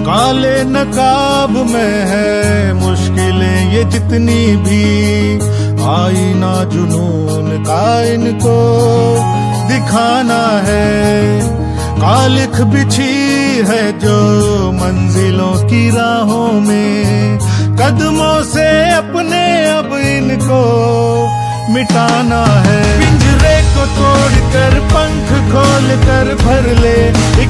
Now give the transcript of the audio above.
काले नकाब में है मुश्किलें ये जितनी भी, आईना जुनून का इनको दिखाना है। कालिख बिछी है जो मंजिलों की राहों में, कदमों से अपने अब इनको मिटाना है। पिंजरे को तोड़कर पंख खोल कर भर ले